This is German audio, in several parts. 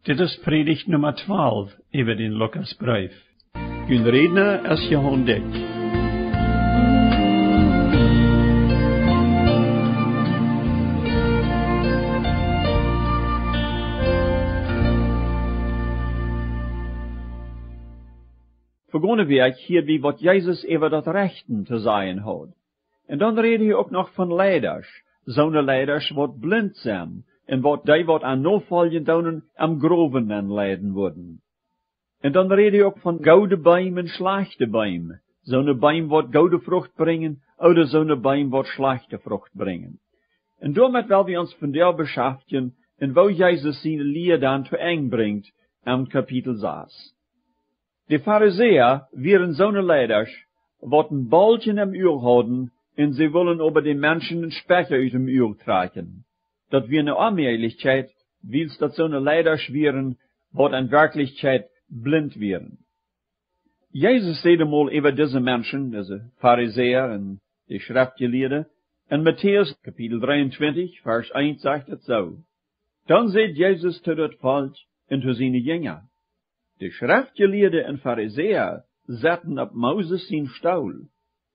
Dit is predigt nummer 12 über den Lukas Breef. Uw redner is Johan Dyck. Vergående week hier wie wat Jezus over dat rechten te zijn had. En dan reden hij ook nog van leiders. Zo'n leiders wat blind zijn. En wat die wat aan navolgen doen am groven en leiden worden. En dan reden hij ook van gouden boom en slechte boom. Zo'n boom wat gouden vrucht brengen, oder zo'n boom wat slechte vrucht brengen. En daarmee wil we ons vandaag beschäftigen, en wo Jezus zijn leer dan te eng brengt, am Kapitel 6. De Pharisäer waren zo'n leiders, wat een baltje im Uhr hadden, en ze willen over de mensen een Specher uit dem Uhr trekken. Dat wir eine Allmählichkeit, wils dat so eine Leiders wären, wat in Wirklichkeit blind wären. Jesus sagte mal über diese Menschen, diese Pharisäer und die Schriftgelehrten, in Matthäus Kapitel 23, Vers 1 sagt es so. Dann sagt Jesus zu dat Volk und zu seine Jünger. Die Schriftgelehrten und Pharisäer setzen auf Moses sein Stuhl.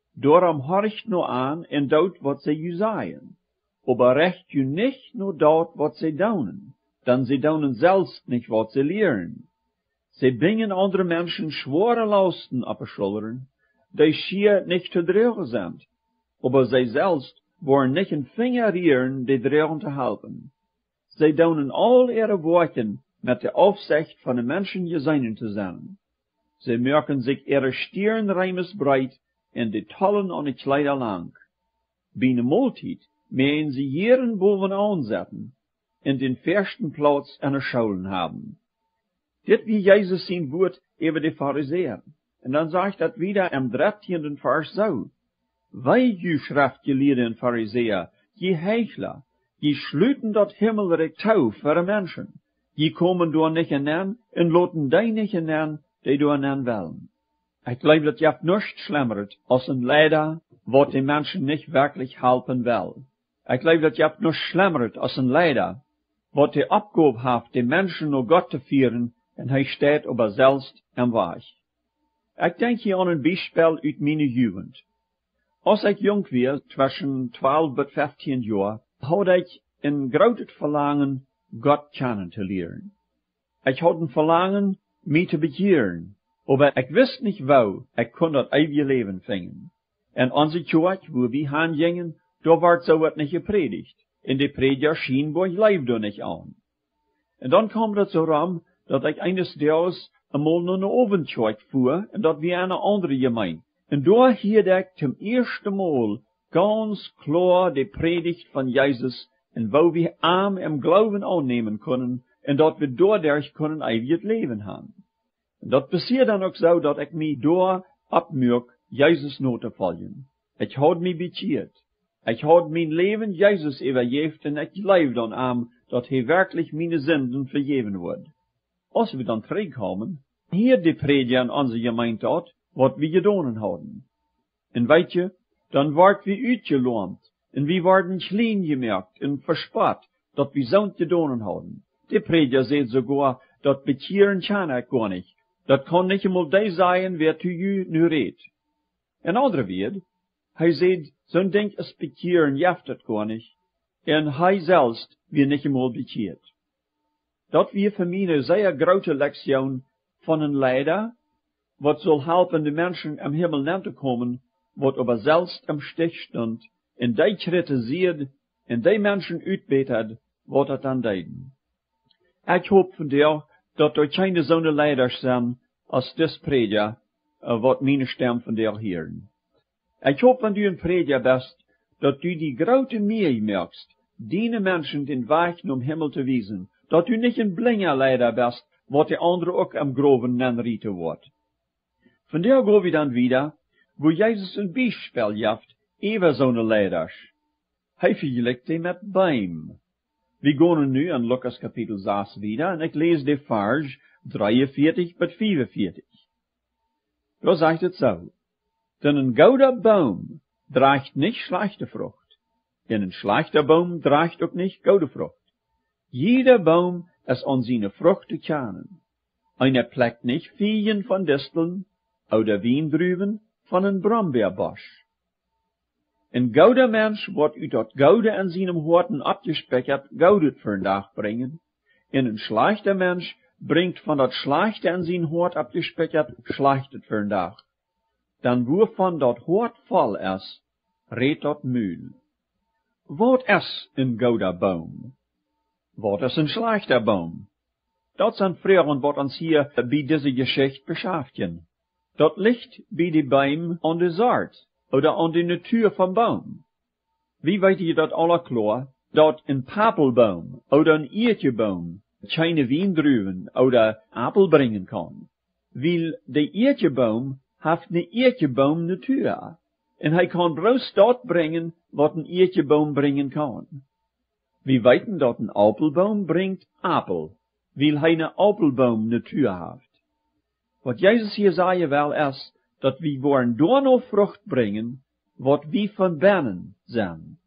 Darum horcht nur an und dort, wat sie ju sagen. Aber recht ju nicht nur dort, wat sie daunen, denn sie daunen selbst nicht, wat sie lehren. Sie bringen andere Menschen schwere Lasten auf die Schultern, die schier nicht zu tragen sind, aber sie selbst wollen nicht ein Finger rühren, die tragen zu helfen. Sie daunen all ihre Worte mit der Aufsicht von den Menschen geseinen zu sein. Sie merken sich ihre Stirnreimes breit und die Tollen an die Kleider lang. Bei einer Mahlzeit meinen sie jeden bovenaan zetten en den versten Platz an der Schulen haben. Dit wie Jesus sein Wort über die Pharisäer. Und dann sagt das wieder im 13. Vers so. Weil je Schriftgelehrten und Pharisäer, je Heuchler, je schlüten dat himmelreich Tau für die Menschen. Je kommen door nicht hinein und loten die nicht hinein, die door hinein wollen. Ich glaube, dat je nichts schlimmert als ein Leider, wat die Menschen nicht wirklich helfen will. Ich glaube, dat je noch schlimmert als ein Leider, wat die Abgabe hat, die Menschen nur Gott zu führen, und er steht aber selbst am Weg. Ich denke hier an ein Beispiel aus meiner Jugend. Als ich jung war, zwischen 12 und 15 Jahren, hatte ich ein großes Verlangen, Gott kennenzulernen. Ich hatte ein Verlangen, mich zu bekehren, aber ich wusste nicht wo, ich konnte das ewige Leben finden. Und als ich Kirche, wo wir hingingen, da ward so wat nicht gepredigt. In de Prediger schien, wo ich leib da nicht an. Und dann kam das so ran, dass ich eines Tages einmal nur eine Abendkirche fuhr, und dat wir eine andere gemeint. Und da hierde ich zum ersten Mal ganz klar die Predigt von Jesus, und wo wir arm im Glauben annehmen können, und dat wir dadurch können ewiges Leben haben. Und das passiert dann auch so, dass ich mich da abmürk, Jesus not zu folgen. Ich had mich bekehrt. Ich had mein Leben Jesus übergeben und ich glaube dann an, dass er wirklich meine Sünden vergeben wird. Als wir dann zurückkamen, hier die Prediger an unsere Gemeinde hat, was wir getan haben. Und weißt du, dann ward wir uitgelohnt, und wir werden klein gemerkt und verspart, dass wir so getan haben. Die Prediger sagt sogar, dass bekehren kann ich gar nicht. Das kann nicht einmal der sein, wer zu you nu redt. In andere Wort, hij sagt, zo'n Ding is bekehren jaft het gar nicht, en hij selbst wird nicht einmal bekehrt. Dat wir für mich eine sehr große Lektion von einem Leider, wat soll helfen, die Menschen am Himmel nehmen zu kommen, wat aber selbst am Stich stund, en die kritisiert, en die Menschen uitbetet, wat het dan deiden. Ich hoop von dir, dat er keine so eine Leider zijn, als des Prediger, wat meine Stem von dir hören. Ich hoop, wenn du ein Prediger bist, dass du die große Mühe merkst, deine Menschen den Weg zum Himmel zu wiesen, dass du nicht ein blinger Leider bist, wat die andere auch am Groben nenrieten wird. Von der gehen wir dann wieder, wo Jesus ein Beispiel jaft, über so eine Leiders. Hij vergelijkt die mit Baum. Wir gehen nu an Lukas Kapitel 6 wieder, und ich lese die Vers 43 bis 45. Da sagt es so. Denn ein guter Baum trägt nicht schlechte Frucht, denn ein schlechter Baum trägt auch nicht gute Frucht. Jeder Baum, es an seine Früchte kennen. Einer pleckt nicht Fien von Disteln oder Wiendrüben von een Brombeerbosch. Een gouder Mensch wordt uit dat Goude an seinem Horten abgespekert, Goudet für den Tag bringen. En een schlechter Mensch bringt von dat Schlechte an sein Hort abgespekert, Schlechtet für den Tag. Dan wovon dat Hort voll is, redt dat Mühl. Wat is een gouder Baum? Wat is een schlechter Baum? Dat zijn vragen wat ons hier bij deze Geschichte beschäftigen. Dat ligt bij de Baum an de Saat, oder an de Natur van Baum. Wie weet je dat alle klar, dat een Papelbaum oder een Eertjeboom keine Wiendruven oder Apel bringen kan? Weil de Eertjeboom heeft een Eertjeboom Natur, en hij kan bloos dat brengen wat een Eertjeboom bringen kan. Wie weten dat een Apelboom bringt Apel, weil hij een Apelboom Natur heeft. Wat Jezus hier zei wel is, dat we worden door nog vrucht brengen, wat we van binnen zijn.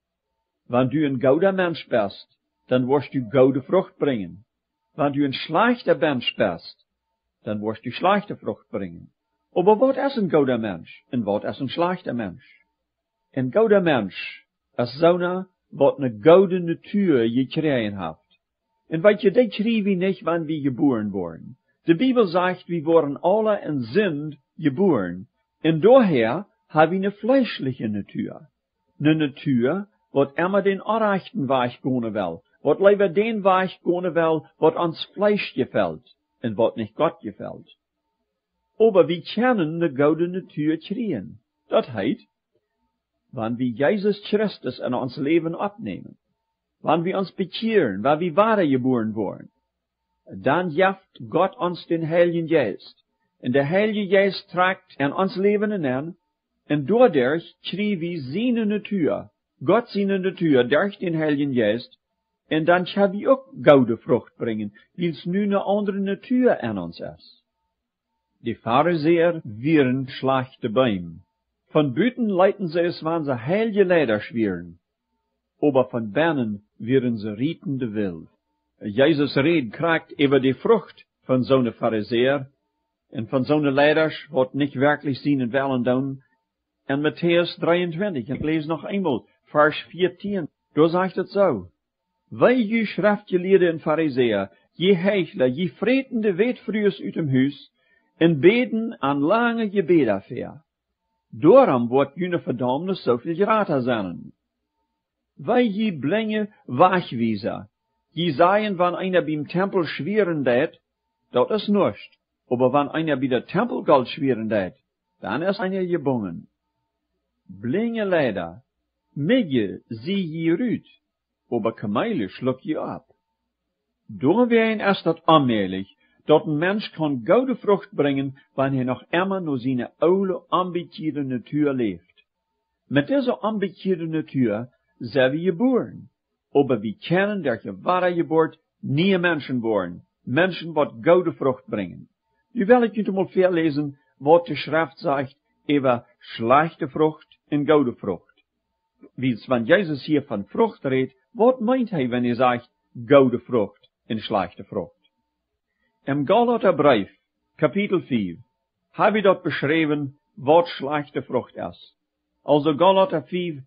Wenn du een gouder Mensch bist, dan wirst du goude Frucht bringen. Wenn du een schlechter Mensch bist, dan wirst du schlechte Frucht bringen. Aber wat is een gouder Mensch en wat is een schlechter Mensch? Een gouder Mensch is zo'n wat een goude Natur gekregen heeft. En weet je, dat krijgen we niet wanneer we geboren worden. De Bibel zegt, we worden alle in Sünd geboren. En daher hebben we een fleischliche Natur. Een Natur, wat immer den onrechten Weg gaan wil. Wat liever den Weg gaan wil, wat ons Fleisch gefällt. En wat niet Gott gefällt. Aber we kennen de goude Natur krijgen. Dat heet, wanneer we Jezus Christus in ons leven opnemen. Wanneer we ons bekehren, wanneer we wedergeboren worden. Dan geeft Gott ons den Heiligen Geist. En de Heilige Geist tragt in ons leven in. En doordat krijgen we zijn Natur. Gott zijn Natur durch den Heiligen Geist. En dan gaan we ook goude Frucht brengen, weil's nu een andere Natur in ons is. Die Pharisäer wären schlechte Bäume. Von buiten leiten sie es, wann sie heilige Leider schweren. Aber von binnen wären sie rietende Wild. Jesus redt krijgt über die Frucht von zo'n Pharisäer en van zo'n Leiders, wat nicht wirklich seinen Willen doen. En Matthäus 23, ik lees nog eenmaal, Vers 14, da sagt het zo. Wij je schriftgeleerden en Pharisäer, je heichler, je vretende weetfruurs uit hem huis, en beden aan lange gebedaffair. Daarom wordt jullie verdammnis zoveel geraten zijn. Wij je blengen wegwijzer, je zeien, wann einer beim Tempel schweren deed, dat is nichts. Aber wann einer bei der Tempelgeld schweren deed, dann ist einer gebungen. Blinge leider, Midje zie je ruut, aber Kamele schluck je ab. Door wien is dat aanmerkelijk, dat een mens kan goude vrucht brengen, wanneer hij nog immer nur seine oude, ambitierte Natur leeft. Met deze ambitierte Natur zijn we geboren, aber we kennen dat je ware geboort nieuwe mensen worden, mensen wat goude vrucht brengen. Nu wil ik je mal verlezen, wat de Schrift zegt over slechte vrucht en goude vrucht. Wie wanneer Jezus hier van vrucht redt, wat meint hij wanneer hij zegt goude vrucht en slechte vrucht? Im Galater Breef, Kapitel 4, heb ik dat beschreven, wat slechte vrucht is. Also Galater 4,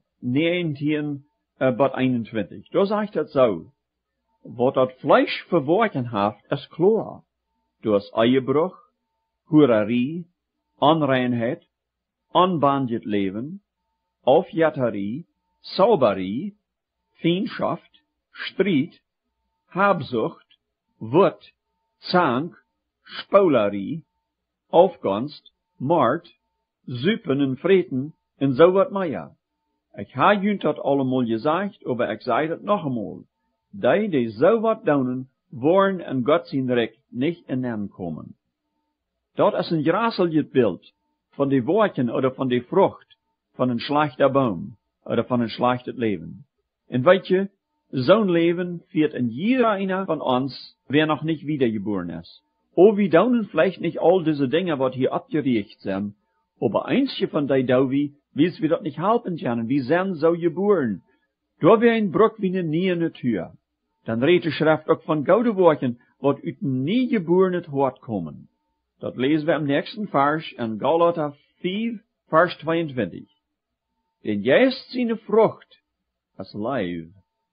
19 bis 21. Da zegt het zo. Wat dat Fleisch verworken heeft, is klar. Door Eiebrug, Hurerie, Onreinheid, onbandet leven, Aufjatterie, Sauberie, Feindschaft, Streit, Habsucht, Wut, Zank, Spaulerie, Aufgunst, Moord, Zupen en Vreten en zo wat meer. Ik heb jullie dat allemaal gezegd, aber ik zei het nog eenmaal. Die zo wat doen, worden in Gott zijn Recht niet in komen. Dat is een graseljes Bild von die Worten oder von die Frucht von een schlechter Baum oder von een schlechtes Leben. En weet je, zo'n Leben führt in jeder einer von uns, wer noch nicht wiedergeboren ist. Oh, wir daunen vielleicht nicht all diese Dinge, was hier abgerichtet sind, aber einzige von die Dauwi, wie wir dort nicht helfen können, wir sind so geboren. Da wäre ein Bruch wie eine neue Natur. Dan redt de Schrift ook van gouden woorden, wat uit een niegeborene hart komen. Dat lezen we im nächsten Vers in Galater 4, Vers 22. Den juist zijn vrucht, als lief,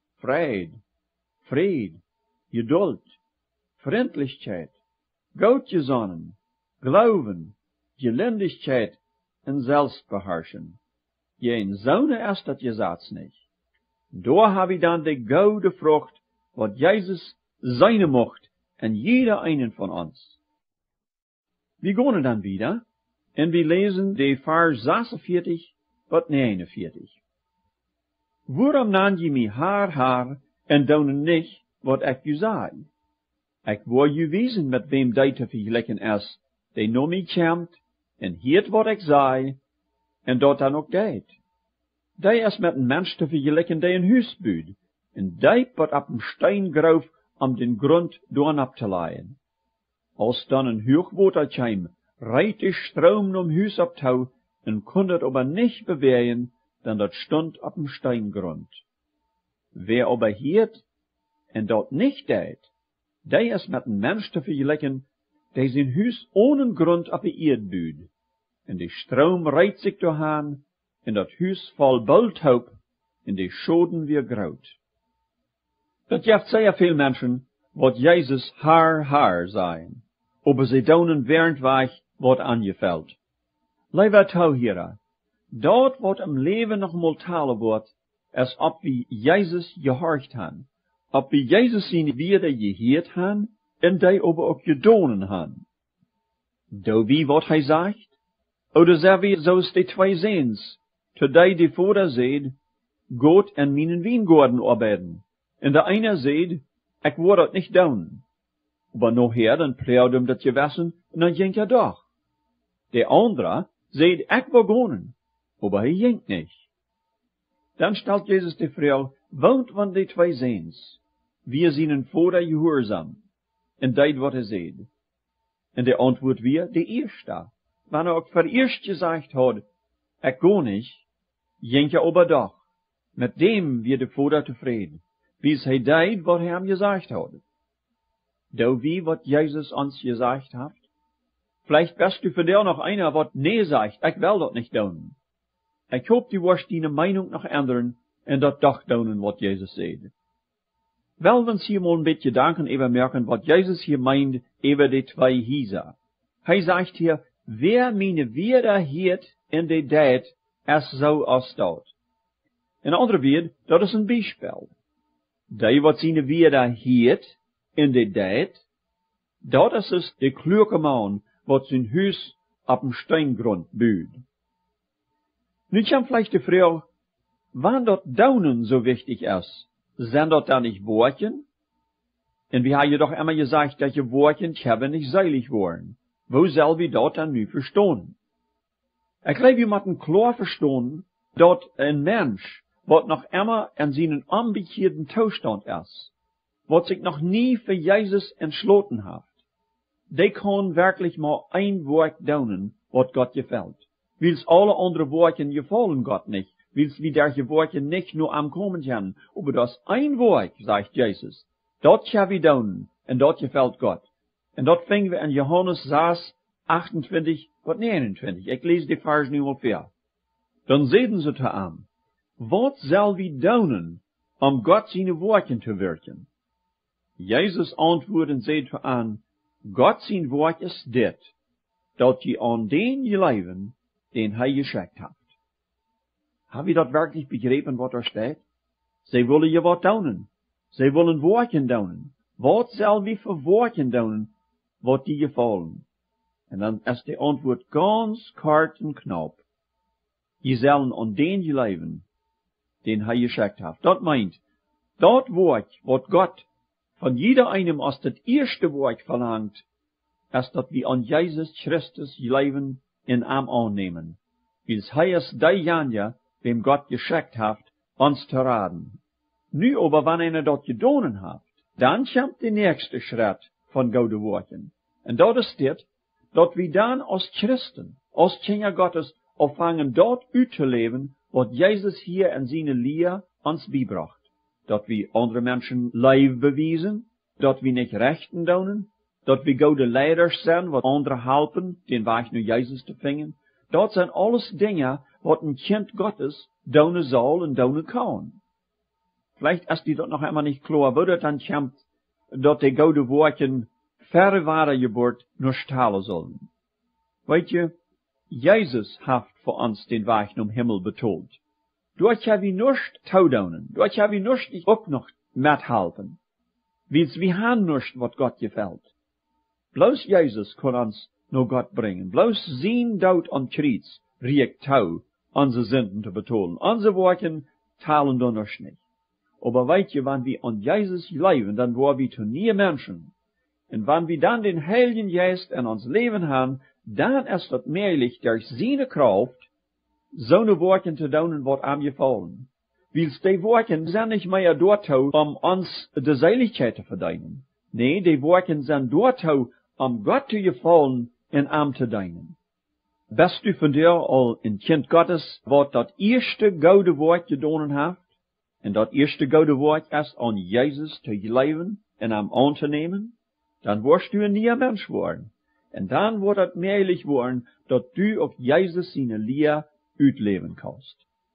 vrede, geduld, vriendelijkheid, goedgezonnen, glauben, gelendigheid en zelfbeheerschen. Geen zonne is dat je zaats niet. Daar heb je dan de gouden vrucht, wat Jezus zijn mocht, en jeder einen van ons. Wir gaan dan wieder, en wir lesen de Vers 46 tot 49. Waarom nan je mij haar, en doen niet wat ik u zei? Ik wil je wijzen met wem die te vergelijken is, die naar mij komt, en hiert wat ik zei, en dat dan ook deed. Die is met een mens te vergelijken die een huis bouwt, en die wordt op een steingroof om den grond door te leien. Als dan een hoogwater kwam, rijdt de stroom om huis op touw, en kon het aber niet bewegen, dan dat stond op een steingrond. Wer aber hiert, en dat niet deed, die is met een mens te vergelijken, die zijn huis ohne grond op de eerd bouwt. En de stroom rijdt zich doorheen, en dat huis vol bulthoop, en de schoden weer groot. Dat geeft zeer veel mensen, wat Jezus haar zijn, aber ze doen währendweg wat aangeveld. Lieber touwhierer, dat wat im leven nog mal talen wordt, is op wie Jezus gehorcht han, op wie Jezus zijn Wierde geheerd han, en die aber ook gedonen han. Do wie wat hij zegt? Oder zijn we zoals de twee zeens, te die Vader zeid, Gott en mijn wijngaarden arbeiden. En de ene zeid, ik wil dat niet doen. Maar nachher dan pleurt hem dat gewassen, en dan ging doch. De andere zeid, ik wil gaan, aber hij ging niet. Dan stelt Jezus de vrouw, woont van de twee zeens, wir zijn Vader gehoorzaam, en deed wat hij zeid. En de antwoord weer, de eerste, wanneer ook voor eerst gezegd had, ik ga niet, ging aber doch. Met dem wird de Vader tevreden, bis hij deed wat hij hem gezegd had. Do wie wat Jezus ons gezegd heeft? Vielleicht bist du für der noch einer, wat nee sagt, ich will dat nicht doen. Ich hoop du wirst deine Meinung noch ändern, en dat doch doen wat Jezus zei. Wel, wenn Sie mal ein bisschen Gedanken übermerken, wat Jezus hier meint, über die zwei Hieser. Hij sagt hier, wer meine Wierde hiert in de deed, es so ausdauert. In andere Woorden, dat is een Beispiel. Die wat seine Wierde hiert in de deed, dat is es de kluge man, wat zijn huis op een steingrond bouwt. Nu komt vielleicht de vraag, wanneer dat daunen so wichtig is, zijn dat dan niet woorden? En wie had je doch immer gesagt, dat je woorden hebben niet seilig worden? Wo zal wie dat dan nu verstaan? Ik geloof, je moet klar verstaan, dat een mens, wat nog immer in zijn ambitierten toestand is, wat zich nog nie voor Jezus entschloten heeft, die kan wirklich maar een woord doen, wat God gefällt. Wils alle andere woorden gefallen Gott nicht, wils wie derche woorden nicht nur am kommen zijn, aber das ein woord, sagt Jesus, dat gaan we doen, en dat gefällt Gott. En dat vingen we in Johannes 6, 28 tot 29. Ik lees die vers nu al voor. Dan zeiden ze te hem, wat zal we doen, om God zijn woorden te werken? Jezus antwoordde en zei te aan, God zijn woord is dit, dat je aan den je leven, den hij geschickt heeft. Heb je dat werkelijk begrepen wat er staat? Zij willen je wat doen. Zij willen woorden doen. Wat zal we voor woorden doen, wat die je vallen? En dan is de antwoord ganz kort en knap. Je zullen aan den je leven, den hij geschickt heeft. Dat meint, dat woord, wat God von jeder einem als das erste Wort verlangt, ist, dass wir an Jesus Christus leben in Arm annehmen. Wils hij ist derjenige, wem Gott geschickt hat, uns zu raten. Nu aber, wenn einer das gedonen hat, dann kommt der nächste Schritt von gouden Worten. Und dat ist dit, dass wir dann als Christen, als Kinder Gottes, auffangen dort zu leben, was Jesus hier in seine Lehre uns beibracht. dat we andere mensen lief bewijzen, dat we niet rechten doen, dat we goede leiders zijn, wat anderen helpen, den weg naar Jezus te vinden. Dat zijn alles dingen, wat een kind Gottes doen zal en doen kan. Vielleicht, als die dat nog helemaal niet klar wordt, dan komt, dat die goede woorden verre ware geboort nur stalen zullen. Weet je, Jezus heeft voor ons den weg naar Himmel betoeld. Dort hebben we nichts toedoen, dort hebben we nichts ook nog methelpen. Wils we haben nichts, wat God gefällt. Bloos Jezus kon ons naar God brengen. Bloos zijn dood aan Kreuz riekt touw, onze Sünden te betonen. Onze woorden talen dan nichts nicht. Aber weet je, wenn wir an Jesus leben, dann waren wir zu nie Menschen. Und wenn wir dann den Heiligen Geist in uns Leben haben, dann ist das möglich, durch seine Kraft, so eine Worte zu tun, was ihm gefallen. Weil die Worte sind nicht mehr dort, uns die Seligkeit zu verdienen. Nee, die Worte sind dort, Gott zu gefallen und ihm zu dienen. Bist du von dir al ein Kind Gottes, was das erste gute Wort getan hat? Und das erste gute Wort ist, an Jesus zu leben und ihm anzunehmen? Dann wirst du ein neuer Mensch worden. Und dann wird es möglich worden, dass du auf Jesus seine Lehre uitleben kannst.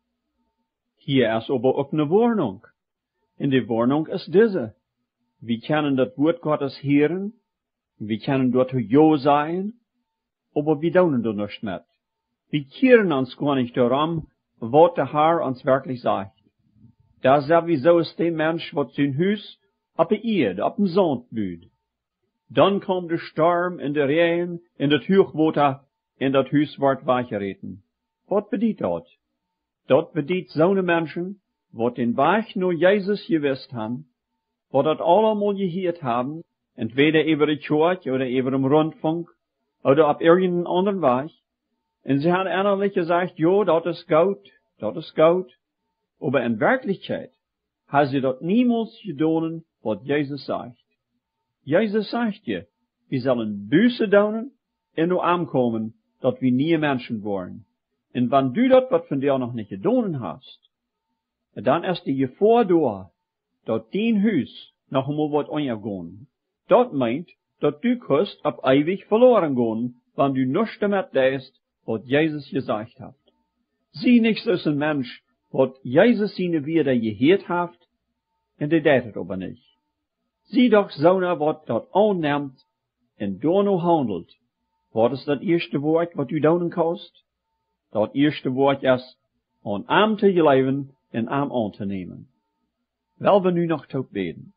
Hier ist aber auch eine Warnung. Und die Warnung ist diese. Wir können das Wort Gottes hören, wir können dort ja sein, aber wir tun da nichts mit. Wir kehren uns gar nicht darum, was der Herr uns wirklich sagt. Da sowieso ist der Mensch, was sein Haus auf der Erde, auf dem Sand blüht. Dann kommt der Sturm in der Regen, in das Hochwasser, in das Haus wird weggeritten. Was bedeutet das? Das bedeutet so eine Menschen, was den Weg nur Jesus gewusst haben, was das allemal gehört haben, entweder über die Kirche oder über den Rundfunk, oder auf irgendeinen anderen Weg. Und sie haben innerlich gesagt, ja, das ist gut, das ist gut. Aber in Wirklichkeit haben sie das niemals getan, was Jesus sagt. Jesus sagt dir, wir sollen Buße tun und nur ankommen, dass wir nie Menschen wollen. Und wenn du das, was von dir noch nicht getan hast, dann ist die Gefahr da, dass dein Haus noch einmal wird angegangen. Das meint, dass du kannst auf ewig verloren gehen, wenn du nicht damit denkst, was Jesus gesagt hat. Sieh nicht als ein Mensch, was Jesus seine Wörter gehört hat, und der tätet aber nicht. Sieh doch so einer, was das annimmt, und da noch handelt. Was ist das erste Wort, was du tun kannst? Das erste Wort ist, an ihm zu leben und ihm anzunehmen. Wel we nu nog tot beten.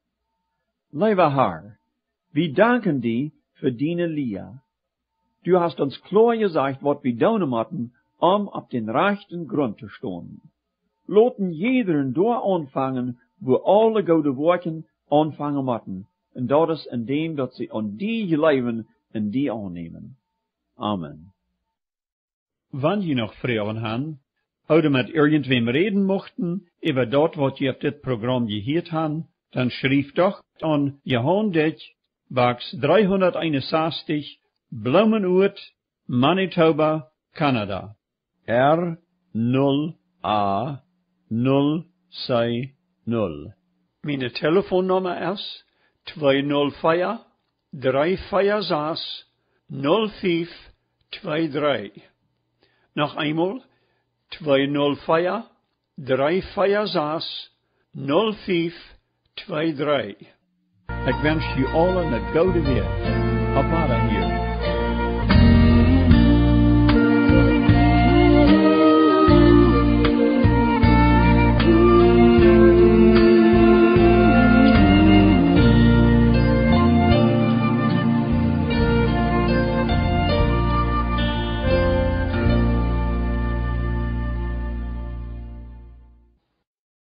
Lieber Herr, wir danken dir für deine Liebe. Du hast uns klar gesagt, was wir tun müssen, auf den rechten Grund zu stehen. Lassen jeden da anfangen, wo alle gute Worte anfangen müssen. Und das ist in dem, dass sie an die leben und die annehmen. Amen. Wenn ihr noch Fragen habt, oder mit irgendwem reden mochten, über das, was ihr auf das Programm gehört habt, dann schrift doch an Johan Dyck, Box 361, Blumenurt, Manitoba, Kanada. R0A060. Meine Telefonnummer ist 204-346-0523. Noch einmal 204-346-0523. Ich wünsche you allen eine gute Welt. Auf Wiedersehen.